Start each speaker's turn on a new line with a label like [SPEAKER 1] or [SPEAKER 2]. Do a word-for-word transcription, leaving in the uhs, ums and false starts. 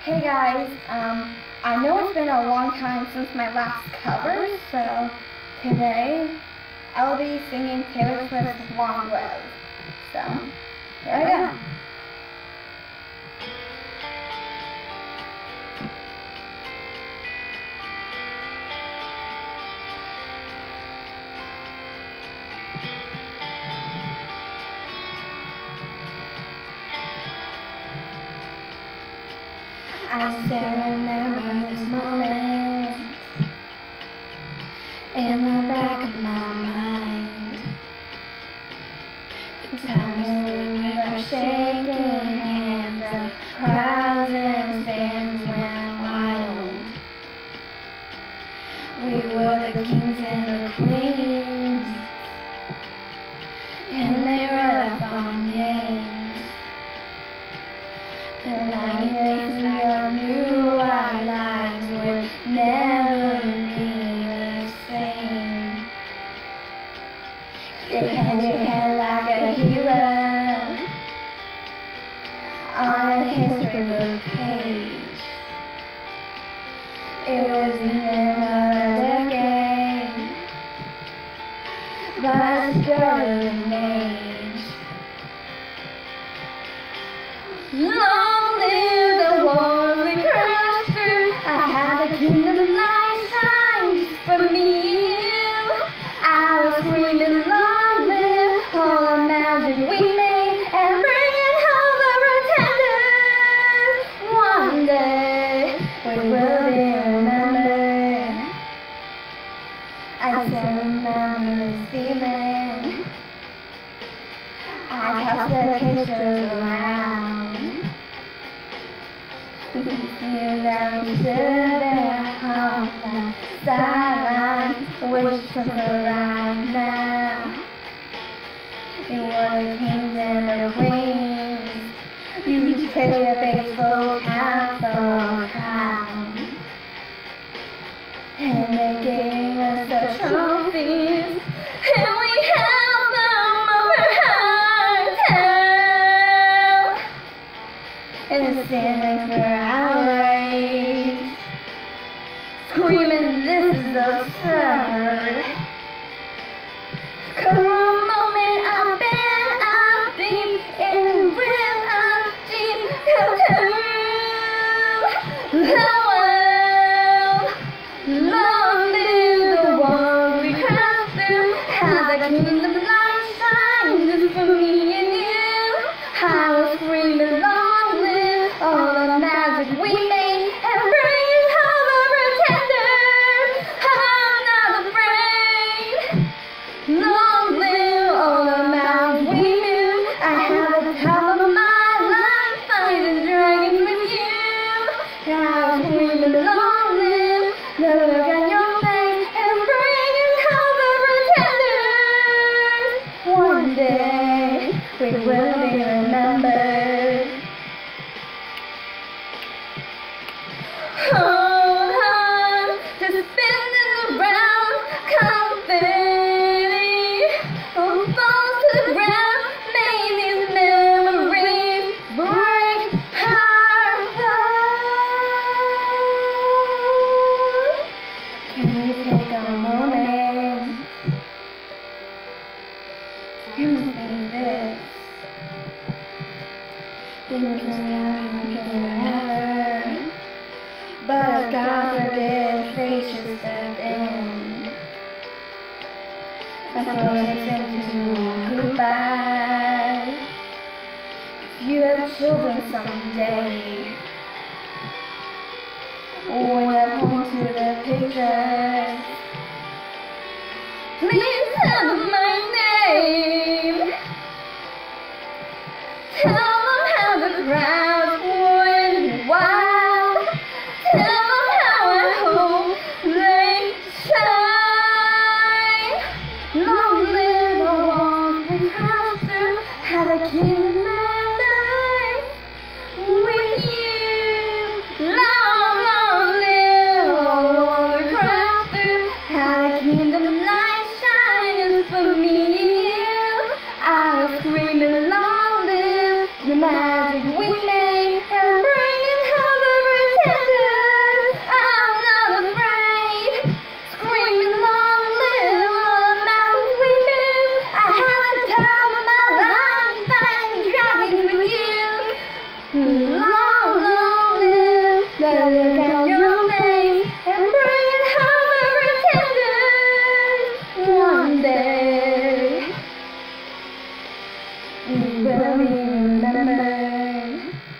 [SPEAKER 1] Hey guys, um, I know it's been a long time since my last cover, so today I'll be singing Taylor Swift's Long Live. So, here I go. I still remember this moment in the back of my mind. The times when we were shaking hands, the crowds and stands went wild. We were the kings and the queens, and they wrote up our names. The night days we knew our lives would never be the same. You had your head like a hero on a history book page. It was in another decade, but still an age. Long live the wars we crashed through. I had the kingdom of light shine just for me and you. I was screaming, long live all the magic we made, and bringing home the pretenders. One day we will be remembered. I still remember this feeling. I tossed the pictures around. You down to their house, the sidelines, wish to around now. You were the kings and the queens. You traded a baseball cap for a crown, and they gave us the trophies, and we held them over high town. And standing for hours, screaming, this is absurd. Come on, moment, I've been up deep in real up deep into the world. Long live the world we crossed through. How the kingdom of light shines just for me and you. I was screaming, long live all the magic we made, and bring home the pretenders. I'm not afraid. Long live all the magic we knew. I had the time of my life fighting dragons with you. I was screaming, long live the look on your face, and bringing home the pretenders. One day we will be remembered. Hold on to spinning around confetti. Oh, fall to the ground, may these memories break our heart. Can we take a moment and say this? Things are not forever, but God forbid fate should step in. I throw it into goodbye. If you have children someday, when I point to the pictures, please tell them my name. Tell them how the crowd went wild. Tell them how I hope they shine. Long live the walls we crossed through. How the kingdom of life with you. Long, long live the walls we crossed through. How the kingdom of light shines for me. Long, long live the